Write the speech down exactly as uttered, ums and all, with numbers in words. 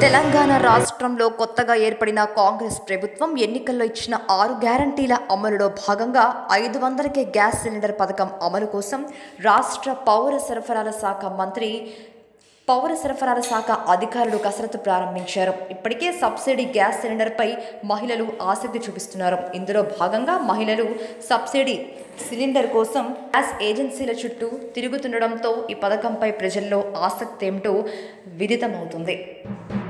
తెలంగాణ రాష్ట్రంలో కొత్తగా ఏర్పడిన కాంగ్రెస్ ప్రభుత్వం ఎన్నికల్లో ఇచ్చిన ఆరు గ్యారంటీల అమలులో భాగంగా ఐదు వందలకే గ్యాస్ సిలిండర్ పథకం అమలు కోసం రాష్ట్ర పౌర సరఫరాల శాఖ మంత్రి పౌర సరఫరాల శాఖ అధికారులు కసరత్తు ప్రారంభించారు. ఇప్పటికే సబ్సిడీ గ్యాస్ సిలిండర్పై మహిళలు ఆసక్తి చూపిస్తున్నారు. ఇందులో భాగంగా మహిళలు సబ్సిడీ సిలిండర్ కోసం గ్యాస్ ఏజెన్సీల చుట్టూ తిరుగుతుండడంతో ఈ పథకంపై ప్రజల్లో ఆసక్తి ఏమిటో విదితమవుతుంది.